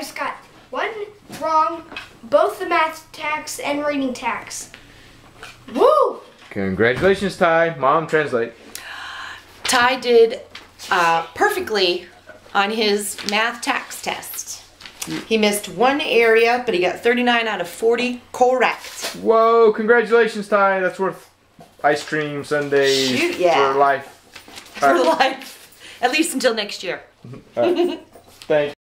just got one wrong, both the math tax and reading tax. Woo! Congratulations, Ty. Mom, translate. Ty did perfectly on his math tax test. He missed one area, but he got 39 out of 40 correct. Whoa, congratulations, Ty. That's worth ice cream sundaes Shoot, yeah. for life. For life. At least until next year. Thanks.